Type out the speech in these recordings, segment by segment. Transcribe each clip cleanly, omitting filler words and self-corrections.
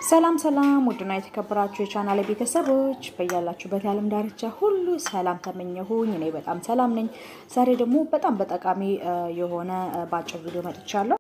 ሰላም ውድና የተከበራችሁ የቻናሌ ቤተሰቦች በእያላችሁበት የዓለም ዳርቻ ሁሉ ሰላም ተመኘሁኝ። እኔ በጣም ሰላም ነኝ። ዛሬ ደግሞ በጣም በጠቃሚ የሆነ ባጭር ቪዲዮ መጥቻለሁ።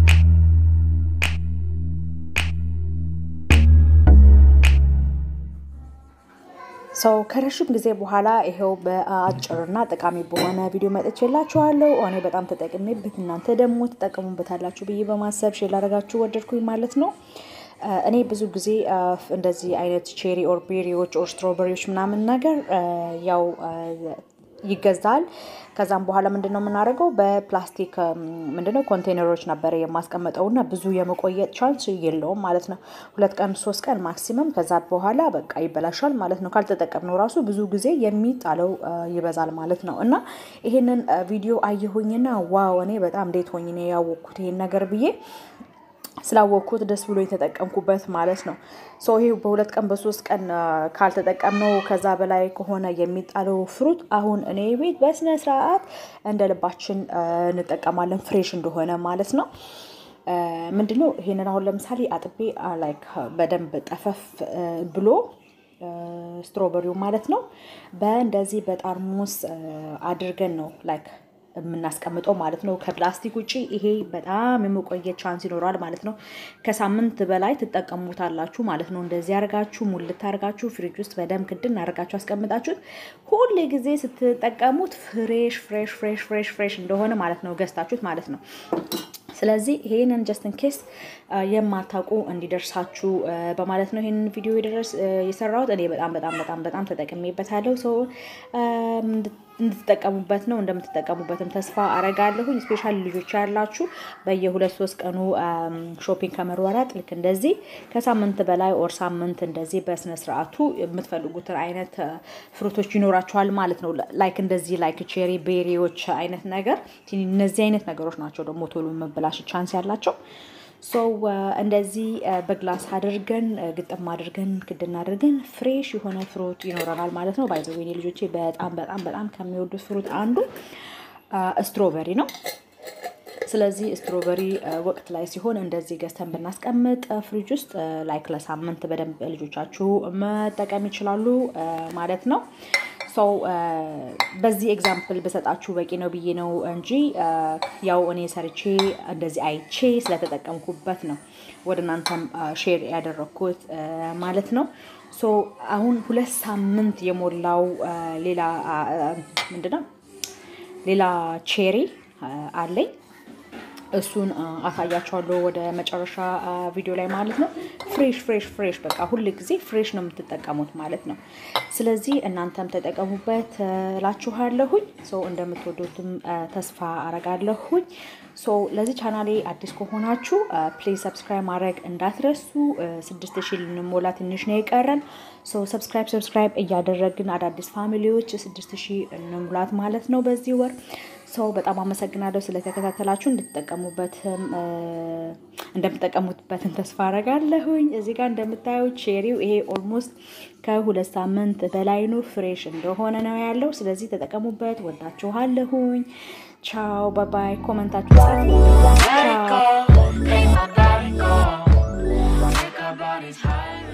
ከረሽም ጊዜ በኋላ ይሄው በአጭርና ጠቃሚ በሆነ ቪዲዮ መጥቼላችኋለሁ። እኔ በጣም ተጠቅሜበት እናንተ ደግሞ ተጠቅሙበታላችሁ ብዬ በማሰብ ሼር ላደርጋችሁ ወደድኩኝ ማለት ነው። እኔ ብዙ ጊዜ እንደዚህ አይነት ቼሪ ኦር ቤሪዎች ኦር ስትሮበሪዎች ምናምን ነገር ያው ይገዛል። ከዛም በኋላ ምንድነው የምናደርገው በፕላስቲክ ምንድነው ኮንቴነሮች ነበር የማስቀምጠውና ብዙ የመቆየት ቻንስ የለውም ማለት ነው። 2 ቀን 3 ቀን ማክሲመም ከዛ በኋላ በቃ ይበላሻል ማለት ነው። ካልተጠቀምነው ራሱ ብዙ ጊዜ የሚጣለው ይበዛል ማለት ነው። እና ይሄንን ቪዲዮ አየሁኝና ዋው እኔ በጣም እንዴት ሆኜ ነው ያወቅኩት ይሄን ነገር ብዬ ስላወቅኩት ደስ ብሎ የተጠቀምኩበት ማለት ነው። ይሄ በ2 ቀን በ3 ቀን ካልተጠቀምነው ከዛ በላይ ከሆነ የሚጣለው ፍሩት አሁን እኔ ቤት በስነ ስርዓት እንደ ልባችን እንጠቀማለን ፍሬሽ እንደሆነ ማለት ነው። ምንድነው ይሄንን አሁን ለምሳሌ አጥቤ ላይክ በደንብ ጠፈፍ ብሎ ስትሮበሪው ማለት ነው በእንደዚህ በጠርሙስ አድርገን ነው ላይክ የምናስቀምጠው ማለት ነው። ከፕላስቲክ ውጪ ይሄ በጣም የመቆየት ቻንስ ይኖራል ማለት ነው። ከሳምንት በላይ ተጠቀሙታላችሁ ማለት ነው። እንደዚህ አርጋችሁ ሙልት አርጋችሁ ፍሪጅ ውስጥ በደም ክድን አርጋችሁ አስቀምጣችሁት ሁሉ ጊዜ ስትጠቀሙት ፍሬሽ እንደሆነ ማለት ነው ገዝታችሁት ማለት ነው። ስለዚህ ይሄንን just in case የማታውቁ እንዲደርሳችሁ በማለት ነው ይሄንን ቪዲዮ የሰራሁት። እኔ በጣም ተጠቅሜበታለሁ። እንድትጠቀሙበት ነው እንደምትጠቀሙበትም ተስፋ አረጋለሁ። ስፔሻሊ ልጆች ያላችሁ በየ2-3 ቀኑ ሾፒንግ ከመሯሯጥ ልክ እንደዚህ ከሳምንት በላይ ኦር ሳምንት እንደዚህ በስነ ስርዓቱ የምትፈልጉት አይነት ፍሩቶች ይኖራችኋል ማለት ነው። ላይክ እንደዚህ ላይክ ቼሪ ቤሪዎች አይነት ነገር እነዚህ አይነት ነገሮች ናቸው ደግሞ ቶሎ መበላሽ ቻንስ ያላቸው። እንደዚህ በግላስ አድርገን ግጥም አድርገን ክድና አድርገን ፍሬሽ የሆነ ፍሩት ይኖራል ማለት ነው። ባይ ዘ ዌይ ልጆቼ በጣም ከሚወዱት ፍሩት አንዱ ስትሮበሪ ነው። ስለዚህ ስትሮበሪ ወቅት ላይ ሲሆን እንደዚህ ገዝተን ብናስቀምጥ ፍሪጅ ውስጥ ላይክ ለሳምንት በደንብ ልጆቻችሁ መጠቀም ይችላሉ ማለት ነው። በዚህ ኤግዛምፕል በሰጣችሁ በቂ ነው ብዬ ነው እንጂ ያው እኔ ሰርቼ እንደዚህ አይቼ ስለተጠቀምኩበት ነው ወደናንተም ሼር ያደረኩት ማለት ነው። አሁን 2 ሳምንት የሞላው ሌላ ቼሪ አለኝ። እሱን አሳያችኋለሁ ወደ መጨረሻ ቪዲዮ ላይ ማለት ነው። ፍሬሽ በቃ ሁሉ ጊዜ ፍሬሽ ነው የምትጠቀሙት ማለት ነው። ስለዚህ እናንተም ተጠቀሙበት ላችኋለሁኝ። እንደምትወዱትም ተስፋ አረጋለሁኝ። ለዚህ ቻናሌ አዲስ ከሆናችሁ ፕሊዝ ሰብስክራይብ ማድረግ እንዳትረሱ። 6000 ልንሞላ ትንሽ ነው የቀረን። ሰብስክራይብ እያደረግን አዳዲስ ፋሚሊዎች 6000 እንሙላት ማለት ነው በዚህ ወር። በጣም አመሰግናለሁ ስለተከታተላችሁ። እንደምትጠቀሙበትን ተስፋ አረጋለሁኝ። እዚህ ጋር እንደምታዩት ቼሪው ይሄ ኦልሞስት ከ2 ሳምንት በላይ ነው ፍሬሽ እንደሆነ ነው ያለው። ስለዚህ ተጠቀሙበት። ወዳችኋለሁኝ። ቻው ባይ ኮሜንታችሁ ጻፉ። ቻው